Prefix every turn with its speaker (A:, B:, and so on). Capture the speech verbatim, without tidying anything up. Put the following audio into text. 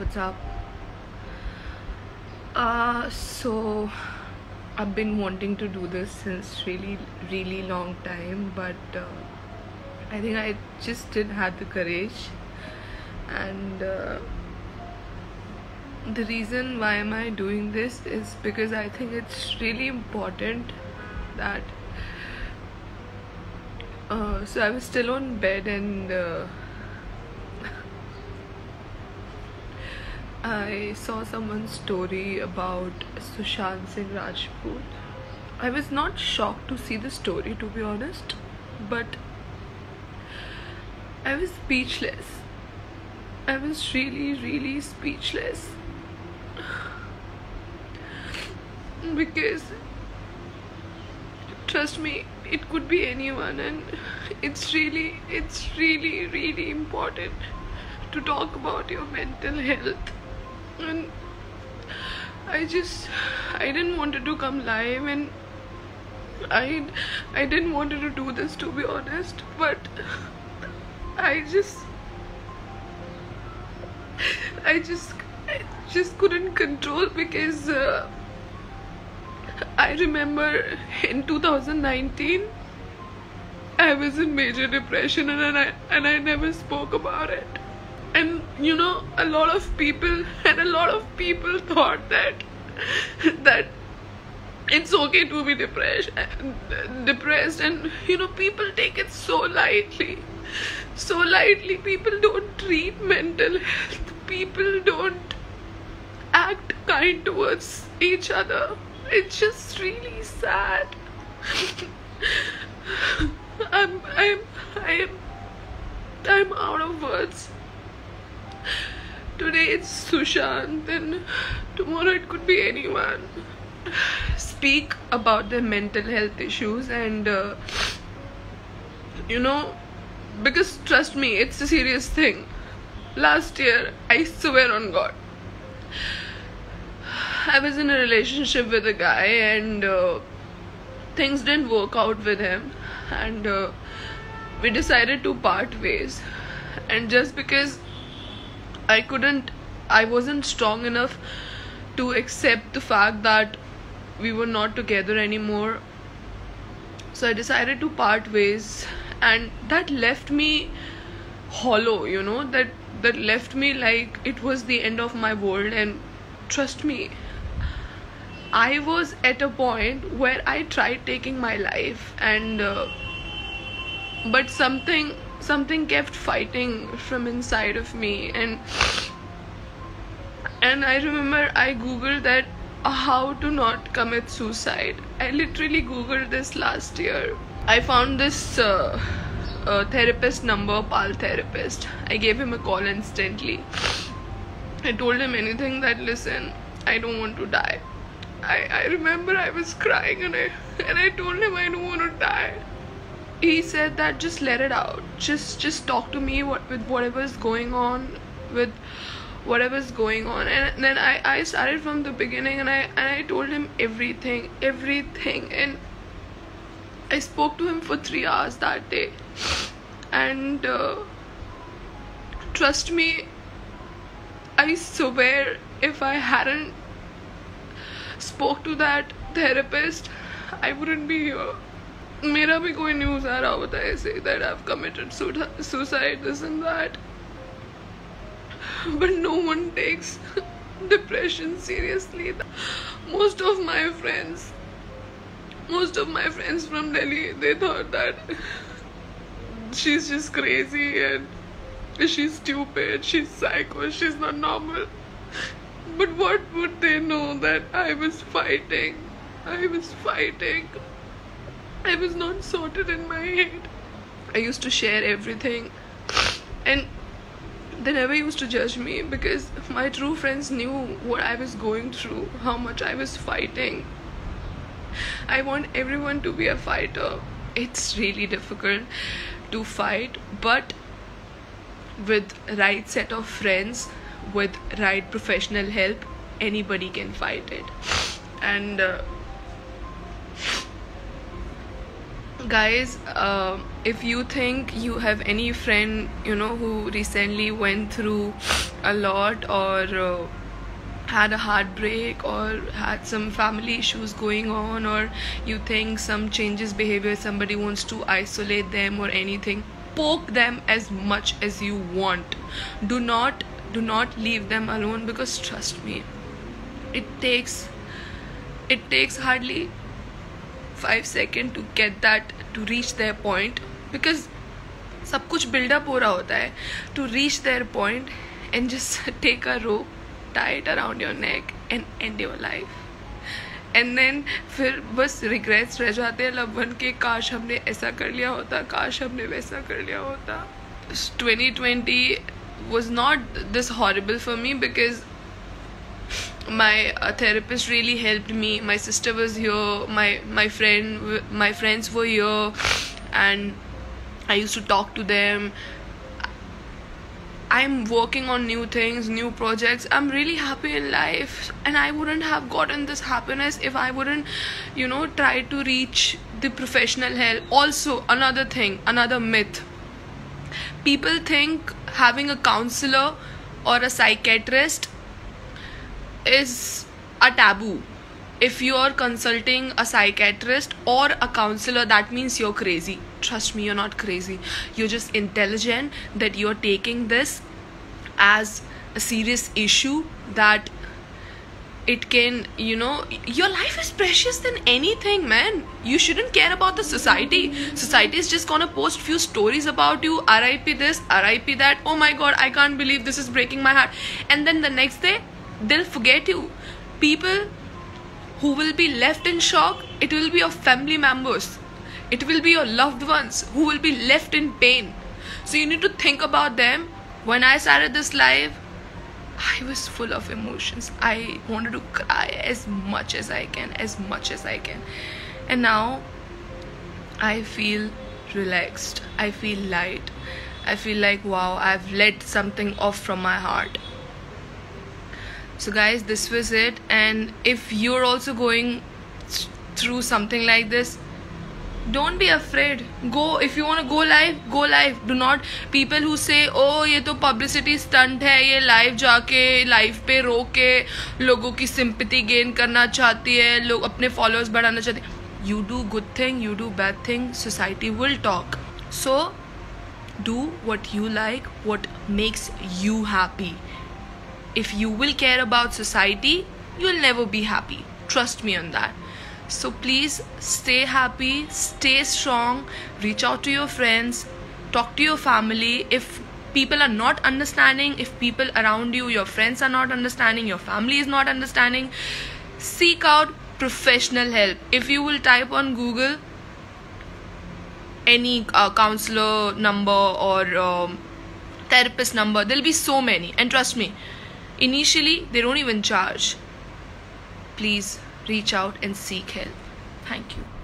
A: what's up? Uh, so I've been wanting to do this since really, really long time, but uh, I think I just didn't have the courage. And uh, the reason why am I doing this is because I think it's really important that. Uh, so I was still on bed and. Uh, I saw someone's story about Sushant Singh Rajput. I was not shocked to see the story, to be honest, but I was speechless. I was really, really speechless. Because, trust me, it could be anyone, and it's really, it's really, really important to talk about your mental health. And I just I didn't want to come live, and I I didn't want to do this, to be honest, but I just I just I just couldn't control because uh, I remember in two thousand nineteen I was in major depression, and I and I never spoke about it. And you know, a lot of people and a lot of people thought that that it's okay to be depressed depressed and you know, people take it so lightly so lightly people don't treat mental health, people don't act kind towards each other. It's just really sad. I'm I'm I'm I'm out of words. Today it's Sushant, and tomorrow it could be anyone. Speak about their mental health issues, and uh, you know, because trust me, it's a serious thing. Last year, I swear on God, I was in a relationship with a guy, and uh, things didn't work out with him, and uh, we decided to part ways. And just because I couldn't, I wasn't strong enough to accept the fact that we were not together anymore. So I decided to part ways, and that left me hollow, you know, that, that left me like it was the end of my world. And trust me, I was at a point where I tried taking my life, and uh, but something something kept fighting from inside of me. and and I remember I googled that uh, how to not commit suicide. I literally googled this last year. I found this uh, uh, therapist number, Pal therapist. I gave him a call instantly. I told him anything, that listen, I don't want to die. I, I remember I was crying, and I and I told him I don't want to die. He said that just let it out, just just talk to me what, with whatever's going on with whatever's going on. And then I, I started from the beginning, and I and I told him everything everything and I spoke to him for three hours that day. And uh, trust me, I swear, if I hadn't spoke to that therapist, I wouldn't be here. मेरा भी कोई news आ रहा होता है ऐसे that I've committed suicide, this and that, but no one takes depression seriously. Most of my friends, most of my friends from Delhi, they thought that she's just crazy and she's stupid, she's psycho, she's not normal. But what would they know that I was fighting? I was fighting. I was not sorted in my head. I used to share everything, and they never used to judge me because my true friends knew what I was going through, how much I was fighting. I want everyone to be a fighter. It's really difficult to fight, but with right set of friends, with right professional help, anybody can fight it. And uh, Guys, uh, if you think you have any friend, you know, who recently went through a lot, or uh, had a heartbreak, or had some family issues going on, or you think some changes behavior, somebody wants to isolate them or anything, poke them as much as you want. Do not do not leave them alone, because trust me, it takes it takes hardly five seconds to get that, to reach their point, because सब कुछ build up हो रहा होता है to reach their point, and just take a rope, tie it around your neck and end your life. And then फिर बस regrets रह जाते हैं loved one के, काश हमने ऐसा कर लिया होता, काश हमने वैसा कर लिया होता. twenty twenty was not this horrible for me, because my uh, therapist really helped me. My sister was here, my my friend my friends were here, and I used to talk to them. I'm working on new things, new projects. I'm really happy in life, and I wouldn't have gotten this happiness if I wouldn't, you know, try to reach the professional help. Also, another thing, another myth. People think having a counselor or a psychiatrist is a taboo. If you're consulting a psychiatrist or a counselor, that means you're crazy. Trust me, you're not crazy. You're just intelligent, that you're taking this as a serious issue, that it can, you know, your life is precious than anything, man. You shouldn't care about the society. Society is just gonna post few stories about you, R I P this, R I P that, oh my god, I can't believe this is breaking my heart, and then the next day they'll forget you. People who will be left in shock, it will be your family members, it will be your loved ones who will be left in pain. So you need to think about them. When I started this live, I was full of emotions. I wanted to cry as much as I can, as much as I can. And now I feel relaxed, I feel light, I feel like, wow, I've let something off from my heart. So guys, this was it. And if you're also going through something like this, don't be afraid. Go. If you want to go live, go live. Do not, people who say, oh ये तो publicity stunt है, ये live जाके live पे रो के लोगों की sympathy gain करना चाहती है, लोग अपने followers बढ़ाना चाहते हैं. You do good thing, you do bad thing, society will talk. So do what you like, what makes you happy. If you will care about society, you will never be happy. Trust me on that. So please stay happy, stay strong, reach out to your friends, talk to your family. If people are not understanding, if people around you, your friends are not understanding, your family is not understanding, seek out professional help. If you will type on Google any uh, counselor number or um, therapist number, there'll be so many. And trust me, initially they don't even charge. Please reach out and seek help. Thank you.